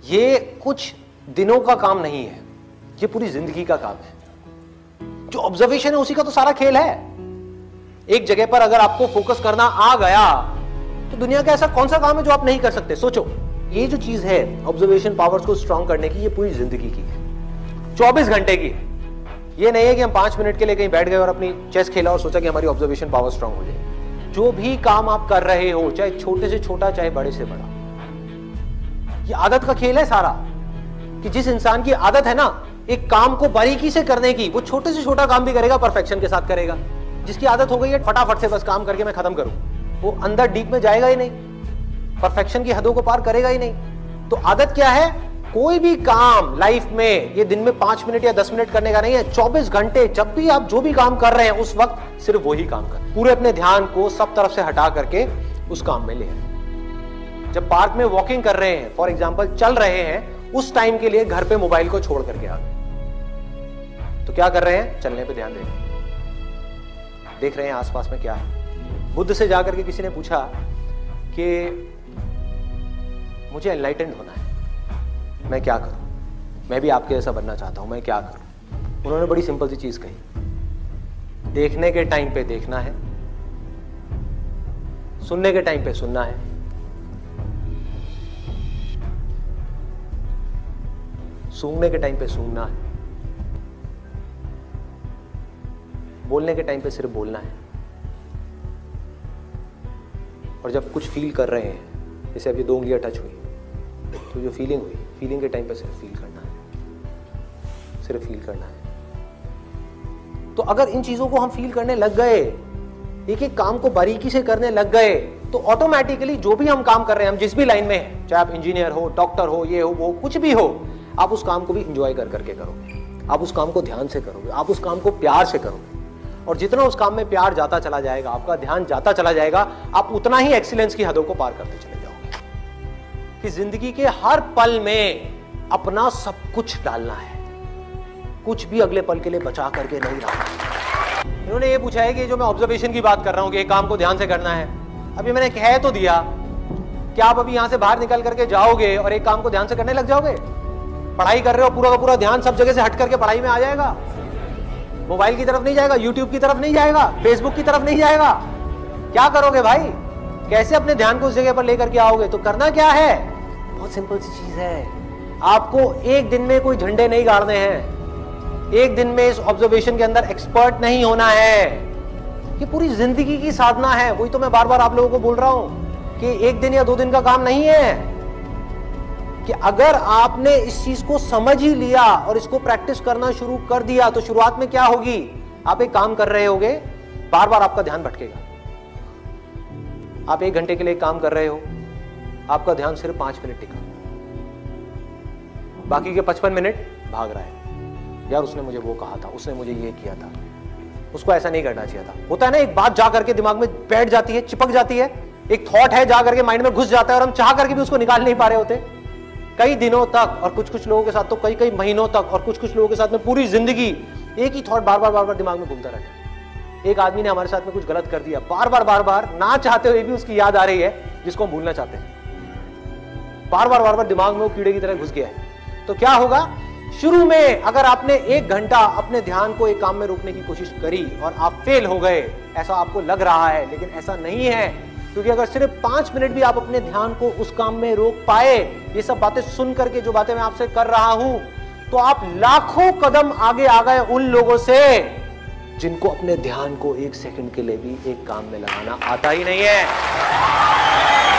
ये कुछ दिनों का काम नहीं है, ये पूरी जिंदगी का काम है। जो ऑब्जर्वेशन है उसी का तो सारा खेल है। एक जगह पर अगर आपको फोकस करना आ गया तो दुनिया का ऐसा कौन सा काम है जो आप नहीं कर सकते। सोचो, ये जो चीज है ऑब्जर्वेशन पावर्स को स्ट्रांग करने की, ये पूरी जिंदगी की है, 24 घंटे की है। ये नहीं है कि हम 5 मिनट के लिए कहीं बैठ गए और अपनी चेस खेला और सोचा कि हमारी ऑब्जर्वेशन पावर स्ट्रांग हो जाए। जो भी काम आप कर रहे हो, चाहे छोटे से छोटा चाहे बड़े से बड़ा, ये आदत का खेल है सारा। कि जिस इंसान की आदत है ना एक काम को बारीकी से करने की, वो छोटे से छोटा काम भी करेगा, परफेक्शन के साथ करेगा। जिसकी आदत हो गई है फटाफट से बस काम करके मैं खत्म करूं, वो अंदर डीप में जाएगा ही नहीं, परफेक्शन की हदों को पार करेगा ही नहीं। तो आदत क्या है? कोई भी काम लाइफ में ये दिन में 5 मिनट या 10 मिनट करने का नहीं है, 24 घंटे जब भी आप जो भी काम कर रहे हैं उस वक्त सिर्फ वही काम कर, पूरे अपने ध्यान को सब तरफ से हटा करके उस काम में ले आए। जब पार्क में वॉकिंग कर रहे हैं, फॉर एग्जाम्पल चल रहे हैं, उस टाइम के लिए घर पे मोबाइल को छोड़ करके आ गए, तो क्या कर रहे हैं? चलने पे ध्यान दे रहे हैं, देख रहे हैं आसपास में क्या है। बुद्ध से जाकर के किसी ने पूछा कि मुझे एनलाइटेंड होना है, मैं क्या करूं? मैं भी आपके जैसा बनना चाहता हूं, मैं क्या करूं? उन्होंने बड़ी सिंपल सी चीज कही, देखने के टाइम पे देखना है, सुनने के टाइम पे सुनना है, सूंघने के टाइम पे सूंघना है, बोलने के टाइम पे सिर्फ बोलना है। और जब कुछ फील कर रहे हैं, जैसे अब ये 2 उंगलियां टच हुई, तो जो फीलिंग हुई, फीलिंग के टाइम पे सिर्फ फील करना है, सिर्फ फील करना है। तो अगर इन चीजों को हम फील करने लग गए, एक एक काम को बारीकी से करने लग गए, तो ऑटोमेटिकली जो भी हम काम कर रहे हैं, हम जिस भी लाइन में हैं, चाहे आप इंजीनियर हो, डॉक्टर हो, ये हो वो, कुछ भी हो, आप उस काम को भी इंजॉय कर करके करोगे, आप उस काम को ध्यान से करोगे, आप उस काम को प्यार से करोगे। और जितना उस काम में प्यार जाता चला जाएगा, आपका ध्यान जाता चला जाएगा, आप उतना ही एक्सीलेंस की हदों को पार करते चले जाओगे। कि जिंदगी के हर पल में अपना सब कुछ डालना है, कुछ भी अगले पल के लिए बचा करके नहीं रखना। इन्होंने ये पूछा है कि जो मैं ऑब्जर्वेशन की बात कर रहा हूं कि एक काम को ध्यान से करना है, अभी मैंने कह तो दिया, क्या आप अभी यहां से बाहर निकल करके जाओगे और एक काम को ध्यान से करने लग जाओगे? पढ़ाई कर रहे हो, पूरा का पूरा ध्यान सब जगह से हट करके पढ़ाई में आ जाएगा, मोबाइल की तरफ नहीं जाएगा, यूट्यूब की तरफ नहीं जाएगा, फेसबुक की तरफ नहीं जाएगा। क्या करोगे भाई? कैसे अपने ध्यान को उस जगह पर लेकर के आओगे? तो करना क्या है? बहुत सिंपल सी चीज है, आपको एक दिन में कोई झंडे नहीं गाड़ने हैं, एक दिन में इस ऑब्जर्वेशन के अंदर एक्सपर्ट नहीं होना है। ये पूरी जिंदगी की साधना है। वही तो मैं बार बार आप लोगों को बोल रहा हूं कि एक दिन या 2 दिन का काम नहीं है। कि अगर आपने इस चीज को समझ ही लिया और इसको प्रैक्टिस करना शुरू कर दिया, तो शुरुआत में क्या होगी? आप एक काम कर रहे होगे, बार बार आपका ध्यान भटकेगा। आप 1 घंटे के लिए काम कर रहे हो, आपका ध्यान सिर्फ 5 मिनट टिका, बाकी के 55 मिनट भाग रहा है। यार उसने मुझे वो कहा था, उसने मुझे ये किया था, उसको ऐसा नहीं करना चाहिए था। होता है ना, एक बात जा करके दिमाग में बैठ जाती है, चिपक जाती है, एक थॉट है जा करके माइंड में घुस जाता है और हम चाह करके भी उसको निकाल नहीं पा रहे होते कई दिनों तक, और कुछ लोगों के साथ तो कई महीनों तक, और कुछ लोगों के साथ में पूरी जिंदगी एक ही थॉट बार बार दिमाग में घूमता रहता है। एक आदमी ने हमारे साथ में कुछ गलत कर दिया, बार बार ना चाहते हुए भी उसकी याद आ रही है, जिसको हम भूलना चाहते हैं। बार बार दिमाग में वो कीड़े की तरह घुस गया है। तो क्या होगा? शुरू में अगर आपने 1 घंटा अपने ध्यान को एक काम में रोकने की कोशिश करी और आप फेल हो गए, ऐसा आपको लग रहा है, लेकिन ऐसा नहीं है। क्योंकि अगर सिर्फ 5 मिनट भी आप अपने ध्यान को उस काम में रोक पाए, ये सब बातें सुन करके जो बातें मैं आपसे कर रहा हूं, तो आप लाखों कदम आगे आ गए उन लोगों से जिनको अपने ध्यान को 1 सेकंड के लिए भी एक काम में लगाना आता ही नहीं है।